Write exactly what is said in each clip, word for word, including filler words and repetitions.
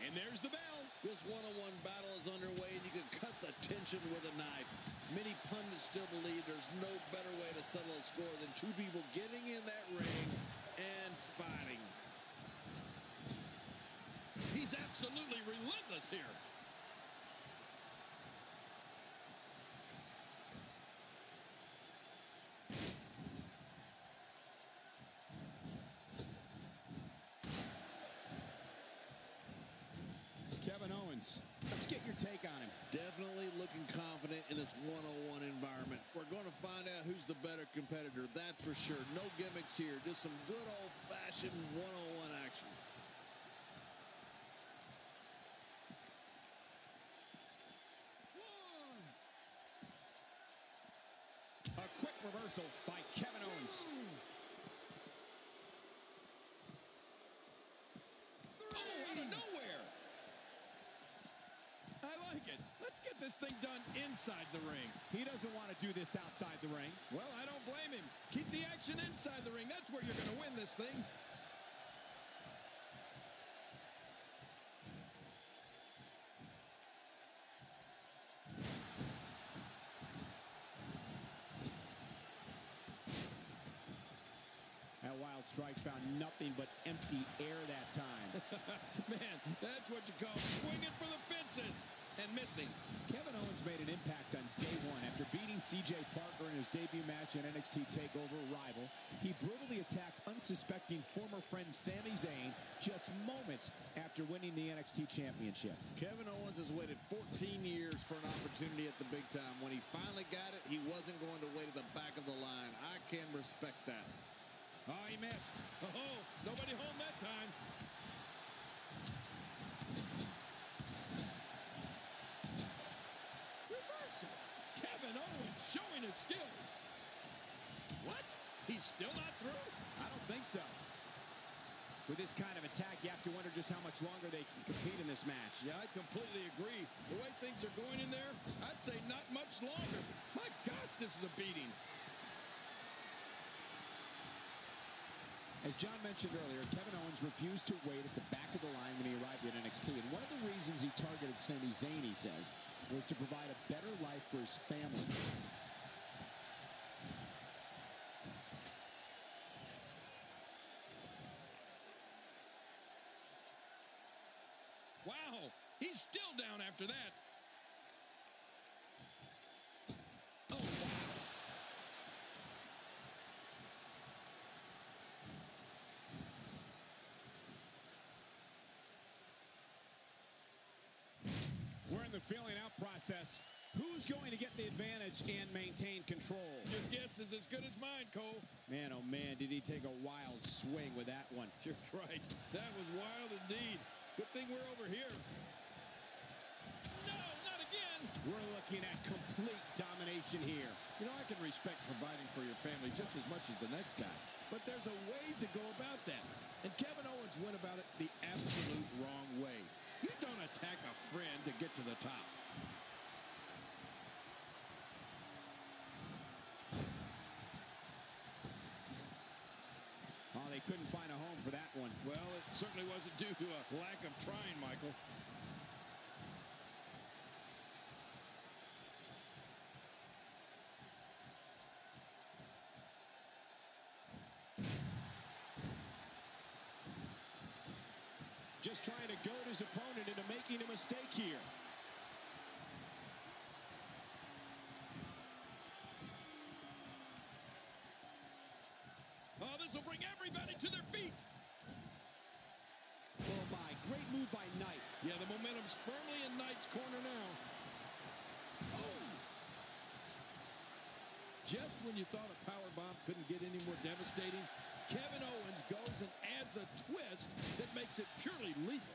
And there's the bell. This one-on-one battle is underway, and you can cut the tension with a knife. Many pundits still believe there's no better way to settle a score than two people getting in that ring and fighting. He's absolutely relentless here. Kevin Owens, let's get your take on him. Definitely looking confident in this one-on-one environment. We're going to find out who's the better competitor, that's for sure. No gimmicks here, just some good old-fashioned one-on-one action. A quick reversal by Kevin Owens. Oh, out of nowhere. I like it. Let's get this thing done inside the ring. He doesn't want to do this outside the ring. Well, I don't blame him. Keep the action inside the ring. That's where you're going to win this thing. That wild strike found nothing but empty air that time. Man, that's what you call swinging for the fences and missing. Kevin Owens made an impact on day one. After beating C J Parker in his debut match in N X T TakeOver Rival, he brutally attacked unsuspecting former friend Sami Zayn just moments after winning the N X T Championship. Kevin Owens has waited fourteen years for an opportunity at the big time. When he finally got it, he wasn't going to wait at the back of the line. I can respect that. Oh, he missed. Oh, nobody home that time. Reversal. Kevin Owens showing his skills. What? He's still not through? I don't think so. With this kind of attack, you have to wonder just how much longer they can compete in this match. Yeah, I completely agree. The way things are going in there, I'd say not much longer. My gosh, this is a beating. As John mentioned earlier, Kevin Owens refused to wait at the back of the line when he arrived at N X T. And one of the reasons he targeted Sami Zayn, he says, was to provide a better life for his family. Wow, he's still down after that. Oh, wow. We're in the feeling out process. Who's going to get the advantage and maintain control? Your guess is as good as mine, Cole. Man, oh man, did he take a wild swing with that one. You're right. That was wild indeed. Good thing we're over here. No, not again. We're looking at complete domination here. You know, I can respect providing for your family just as much as the next guy. But there's a way to go about that. And Kevin Owens went about it the absolute wrong way. You don't attack a friend to get to the top. Oh, they couldn't find a home for that one. Well, it certainly wasn't due to a lack of trying, Michael. Just trying to goad his opponent into making a mistake here. Oh, this will bring everybody to their feet. Oh my, great move by Knight. Yeah, the momentum's firmly in Knight's corner now. Oh! Just when you thought a powerbomb couldn't get any more devastating, Kevin Owens goes and adds a twist that makes it purely lethal.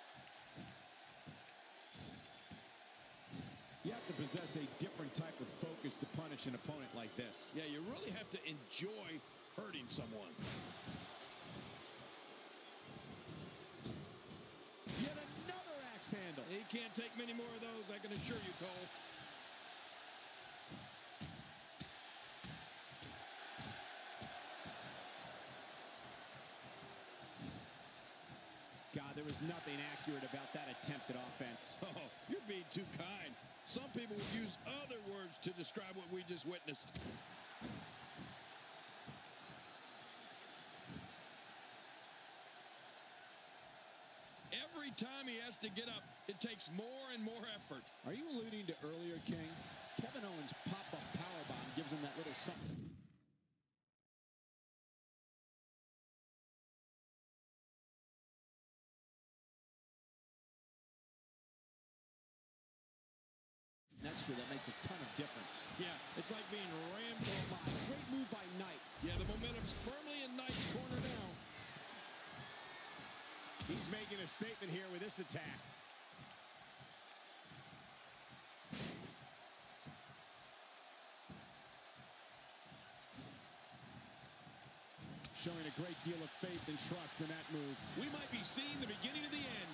You have to possess a different type of focus to punish an opponent like this. Yeah, you really have to enjoy hurting someone. Yet another axe handle. He can't take many more of those, I can assure you, Cole. God, there was nothing accurate about that attempt at offense. Oh, you're being too kind. Some people would use other words to describe what we just witnessed. Every time he has to get up, it takes more and more effort. Are you alluding to earlier, King? Kevin Owens' pop-up powerbomb gives him that little something. That's true. That makes a ton of difference. Yeah, it's like being rammed from behind. Great move by Knight. Yeah, the momentum's firmly in Knight's corner now. He's making a statement here with this attack. Showing a great deal of faith and trust in that move. We might be seeing the beginning of the end.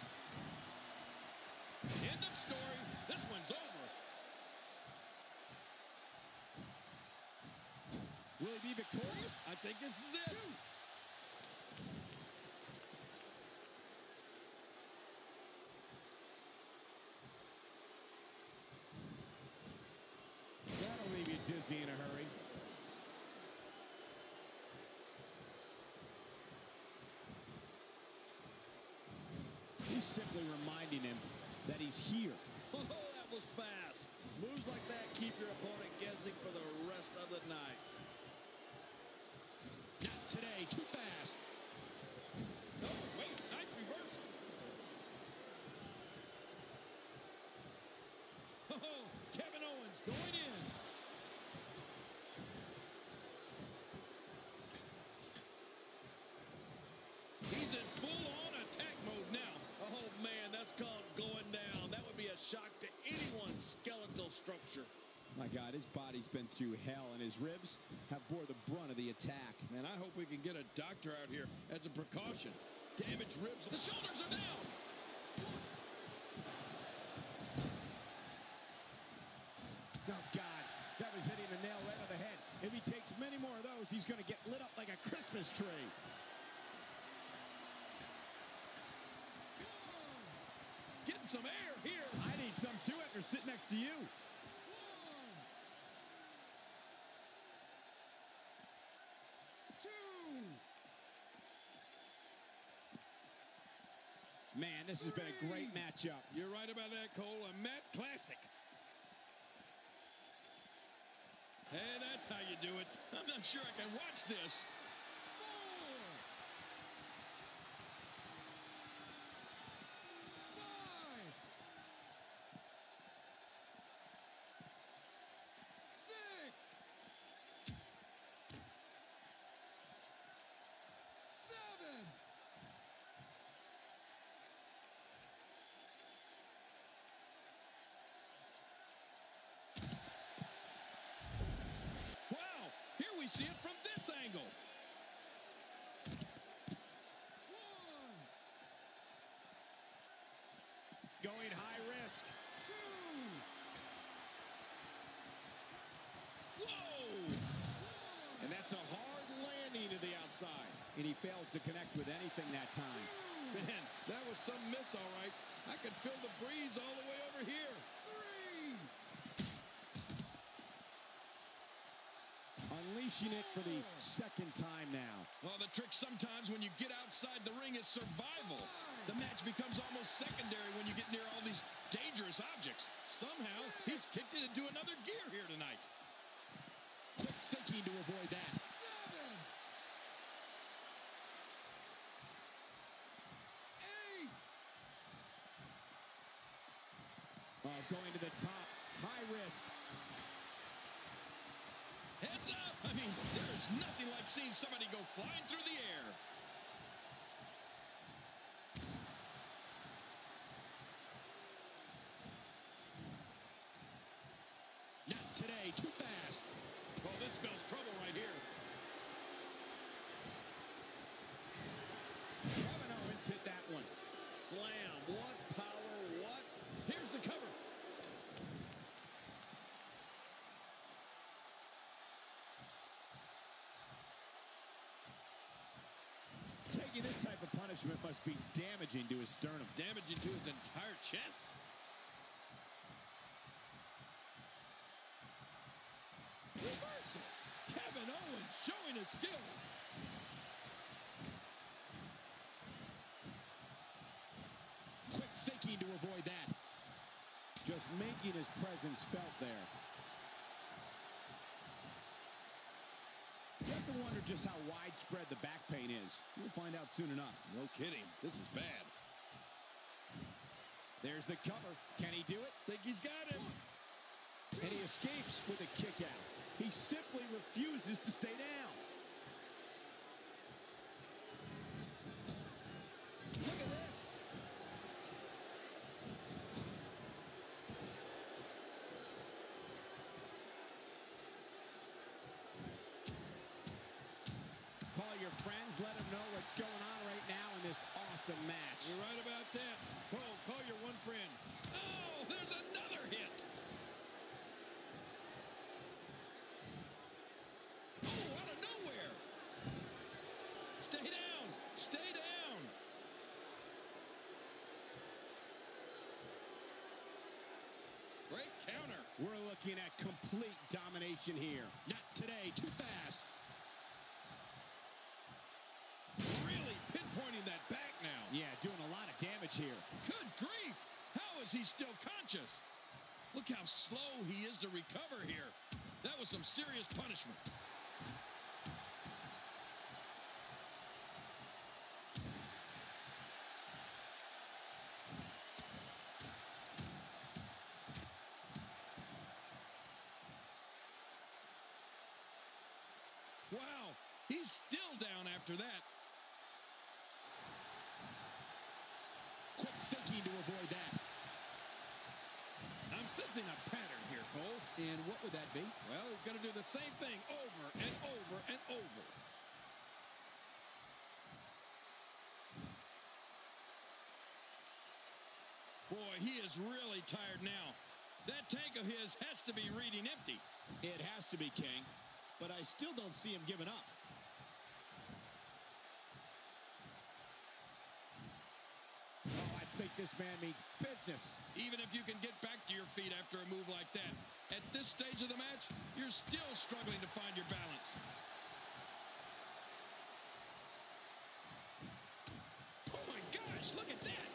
End of story. This one's over. Will he be victorious? I think this is it. Two. That'll leave you dizzy in a hurry. He's simply reminding him that he's here. Oh, that was fast. Moves like that keep your opponent guessing for the rest of the night. Not today, too fast. Oh, wait, nice reversal. Oh, Kevin Owens going in. He's in full-on attack mode now. Oh, man, that's called going down. That would be a shock to anyone's skeletal structure. My God, his body's been through hell, and his ribs have bore the brunt of the attack. Man, I hope we can get a doctor out here as a precaution. Damaged ribs. The shoulders are down. Oh, God, that was hitting the nail right on the head. If he takes many more of those, he's going to get lit up like a Christmas tree. Getting some air here. I need some, too, after sitting next to you. Man, this has been a great matchup. You're right about that, Cole. A Met classic. And that's how you do it. I'm not sure I can watch this. We see it from this angle. One. Going high risk. Two. Whoa. And that's a hard landing to the outside. And he fails to connect with anything that time. Man, that was some miss, all right. I could feel the breeze all the way over here. Unleashing it for the second time now. Well, the trick sometimes when you get outside the ring is survival. The match becomes almost secondary when you get near all these dangerous objects. Somehow, he's kicked it into another gear here tonight. Quick thinking to avoid that. Seven. Eight. Oh, going to the top. High risk. Heads up! I mean, there's nothing like seeing somebody go flying through the air. Not today, too fast. Oh, this spells trouble right here. Kevin Owens hit that one. Slam. What power, what? Here's the cover. Taking this type of punch punishment must be damaging to his sternum. Damaging to his entire chest. Reversal. Kevin Owens showing his skills. Quick thinking to avoid that. Just making his presence felt there. You have to wonder just how widespread the back pain is. We'll find out soon enough. No kidding. This is bad. There's the cover. Can he do it? Think he's got him. And he escapes with a kick out. He simply refuses to stay down. Look at this. Call your friends. Let them know what's going on right now in this awesome match. You're right about that. Cole, call your one friend. Oh, there's another hit. Oh, out of nowhere. Stay down. Stay down. Great counter. We're looking at complete domination here. Not today. Too fast. Really pinpointing that back now. Yeah, doing a lot of damage here. Good grief. How is he still conscious? Look how slow he is to recover here. That was some serious punishment. Wow, he's still down after that. Quick thinking to avoid that. I'm sensing a pattern here, Cole. And what would that be? Well, he's going to do the same thing over and over and over. Boy, he is really tired now. That tank of his has to be reading empty. It has to be, King. But I still don't see him giving up. Oh, I think this man means business. Even if you can get back to your feet after a move like that, at this stage of the match, you're still struggling to find your balance. Oh my gosh, look at that.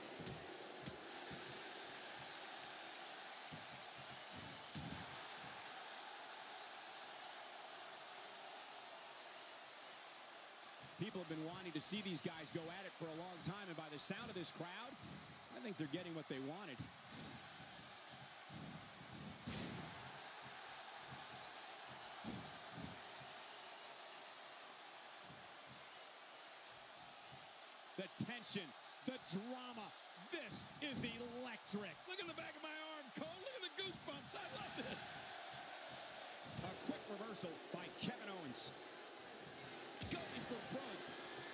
People have been wanting to see these guys go at it for a long time, and by the sound of this crowd, I think they're getting what they wanted. The tension, the drama, this is electric. Look at the back of my arm, Cole. Look at the goosebumps. I love this. A quick reversal by Kevin Owens. Going for broke.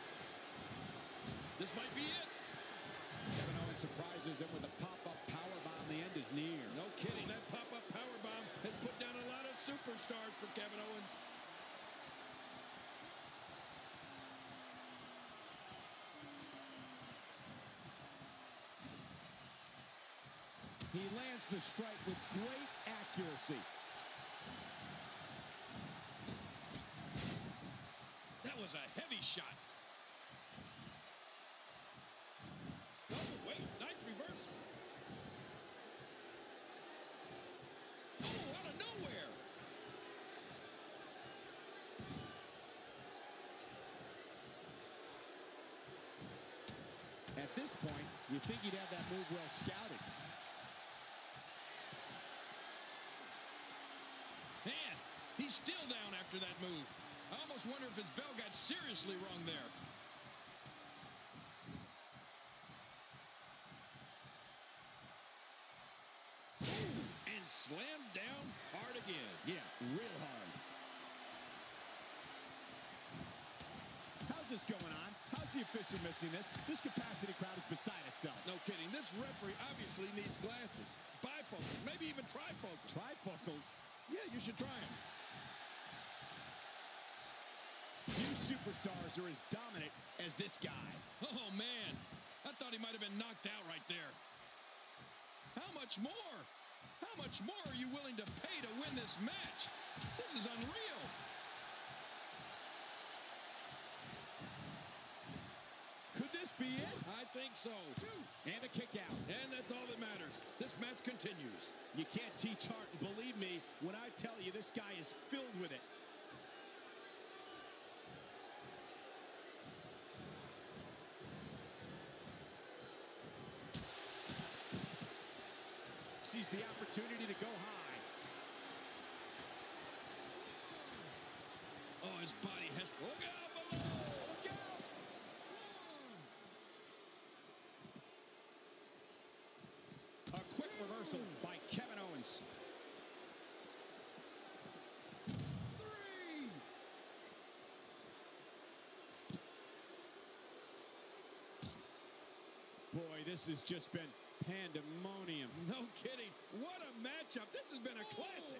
This might be it. Kevin Owens surprises him with a pop-up powerbomb. The end is near. No kidding. That pop-up powerbomb has put down a lot of superstars for Kevin Owens. He lands the strike with great accuracy. That was a heavy shot. Oh, wait. Nice reversal. Oh, out of nowhere. At this point, you think he'd have that move well scouted. Man, he's still down after that move. I almost wonder if his bell got seriously wrong there. Ooh, and slammed down hard again. Yeah, real hard. How's this going on? How's the official missing this? This capacity crowd is beside itself. No kidding. This referee obviously needs glasses. Bifocals, maybe even trifocals. Trifocals. Yeah, you should try them. Few superstars are as dominant as as this guy. Oh, man. I thought he might have been knocked out right there. How much more? How much more are you willing to pay to win this match? This is unreal. Could this be it? I think so. Two. And a kick out. And that's all that matters. This match continues. You can't teach heart, and believe me when I tell you this guy is filled with it. Sees the opportunity to go high. Oh, his body has... Look out below! Look out! A quick reversal by Kevin Owens. Three. Boy, this has just been pandemonium. No kidding. What a matchup. This has been a classic.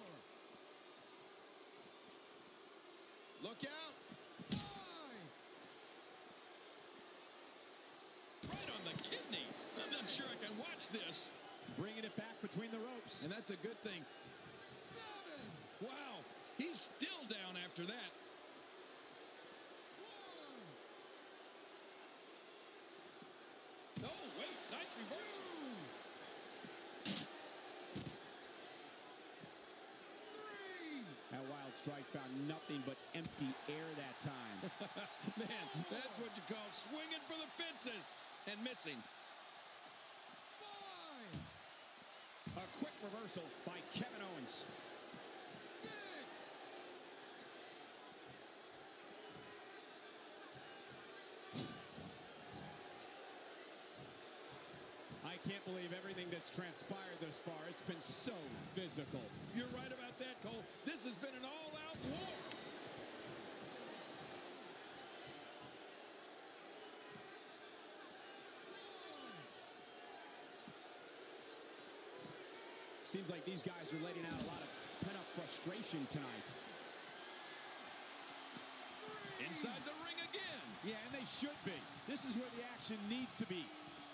Look out. Five. Right on the kidneys. I'm not sure I can watch this. Bringing it back between the ropes. And that's a good thing. Seven. Wow. He's still down after that. One. Oh, wait. Nice reversal. That wild strike found nothing but empty air that time. Man, that's what you call swinging for the fences and missing. Five. A quick reversal by Kevin Owens. Six. I can't believe everything that's transpired thus far. It's been so physical. You're right about that, Cole. This has been an all-out war. Seems like these guys are letting out a lot of pent-up frustration tonight. Inside the ring again. Yeah, and they should be. This is where the action needs to be.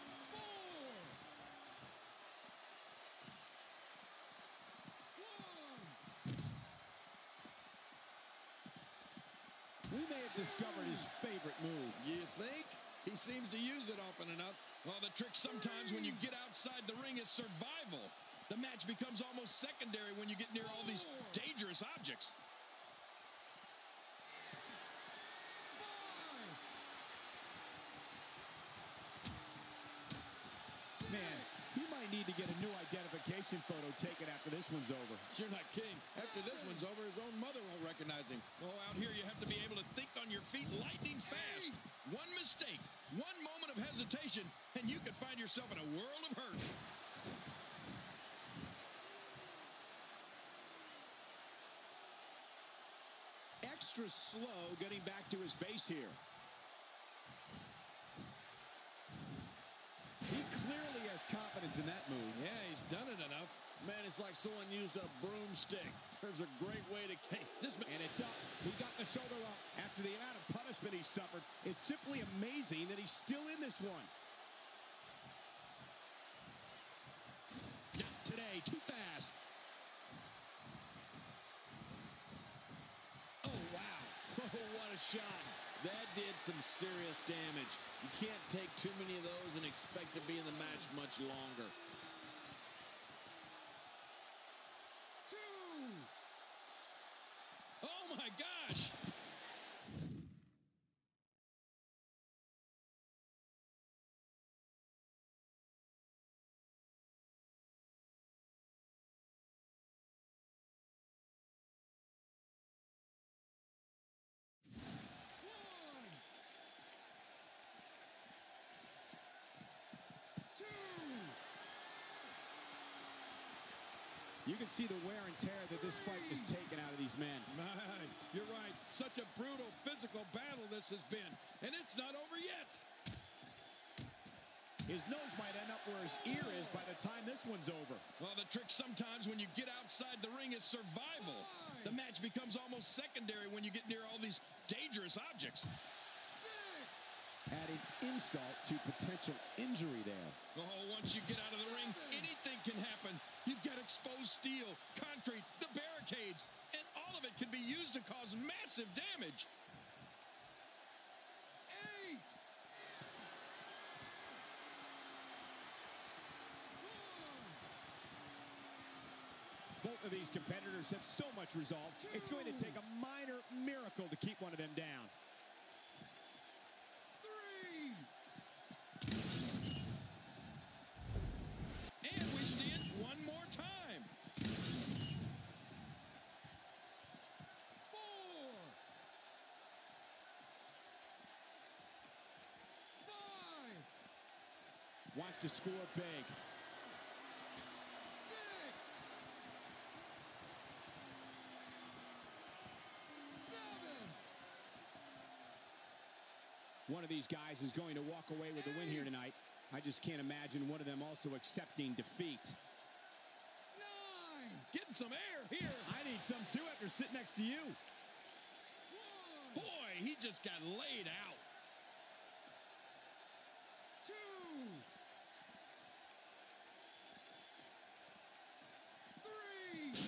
We may have discovered his favorite move. You think? He seems to use it often enough. Well, the trick sometimes when you get outside the ring is survival. The match becomes almost secondary when you get near all these dangerous objects. Man, you might need to get a new identification photo taken after this one's over. You're not kidding. After this one's over, his own mother won't recognize him. Oh, out here you have to be able to think on your feet lightning fast. One mistake, one moment of hesitation, and you could find yourself in a world of hurt. Extra slow getting back to his base here. He clearly has confidence in that move. Yeah, he's done it enough. Man, it's like someone used a broomstick. There's a great way to... Hey, this man, and it's up. He got the shoulder up. After the amount of punishment he suffered, it's simply amazing that he's still in this one. Not today, too fast. Oh, wow. Oh, what a shot. That did some serious damage. You can't take too many of those and expect to be in the match much longer. Two. Oh, my gosh. You can see the wear and tear that this fight has taken out of these men. My, you're right. Such a brutal physical battle this has been. And it's not over yet. His nose might end up where his ear is by the time this one's over. Well, the trick sometimes when you get outside the ring is survival. The match becomes almost secondary when you get near all these dangerous objects. Six. insult to potential injury there. Oh, once you get out of the ring, anything can happen. You've got exposed steel, concrete, the barricades, and all of it can be used to cause massive damage. Eight. Both of these competitors have so much resolve. Two. It's going to take a minor miracle to keep one of them down. Three. And we see it one more time. Four. Five. Wants to score big. One of these guys is going to walk away with the win here tonight. I just can't imagine one of them also accepting defeat. Nine. Getting some air here. I need some too after sitting next to you. One. Boy, he just got laid out. Two. Three.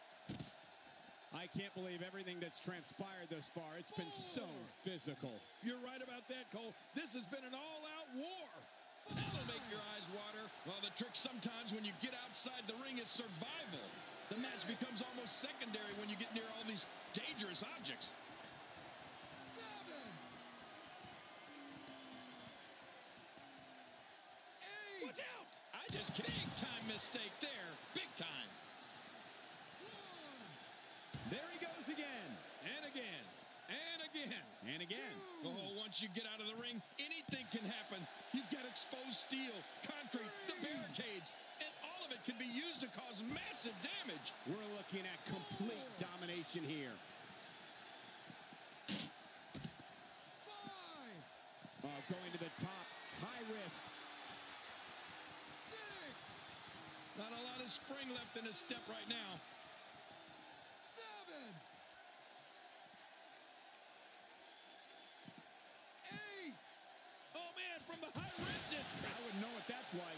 I can't believe everything that's transpired thus far. It's been so physical. You're right about that, Cole. This has been an all-out war. That'll make your eyes water. Well, the trick sometimes when you get outside the ring is survival. The match becomes almost secondary when you get near all these dangerous objects. Seven. Eight. Watch out! I just can't. Big time mistake there. Big time. There he goes again. And again. And again. And again. Two. Oh, once you get out of the ring, anything can happen. You've got exposed steel, concrete, the barricades, and all of it can be used to cause massive damage. We're looking at complete domination here. Five. Oh, going to the top. High risk. Six. Not a lot of spring left in his step right now. Seven. Eight. Oh, man, from the high red district. I wouldn't know what that's like.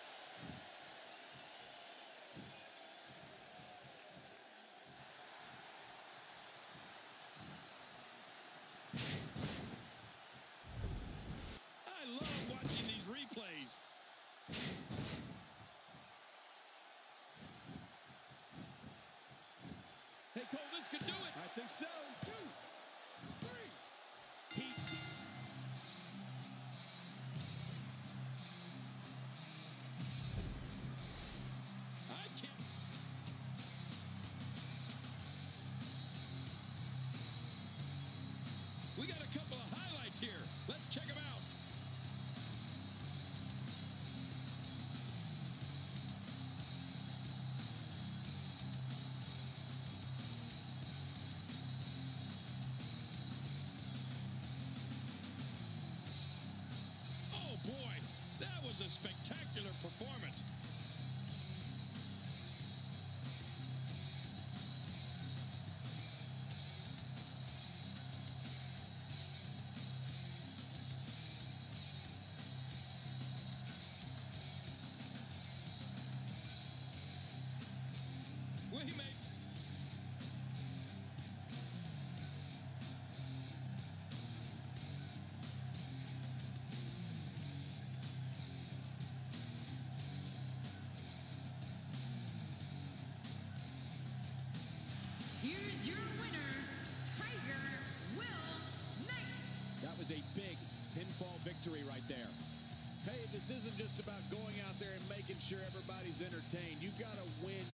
I love watching these replays. Hey, Cole, this could do it. I think so. Two, three. He... I can't. We got a couple of highlights here. Let's check them out. Oh, boy, that was a spectacular performance. We made. Here's your winner, Tiger Will Knight. That was a big pinfall victory right there. Hey, this isn't just about going out there and making sure everybody's entertained. You got to win.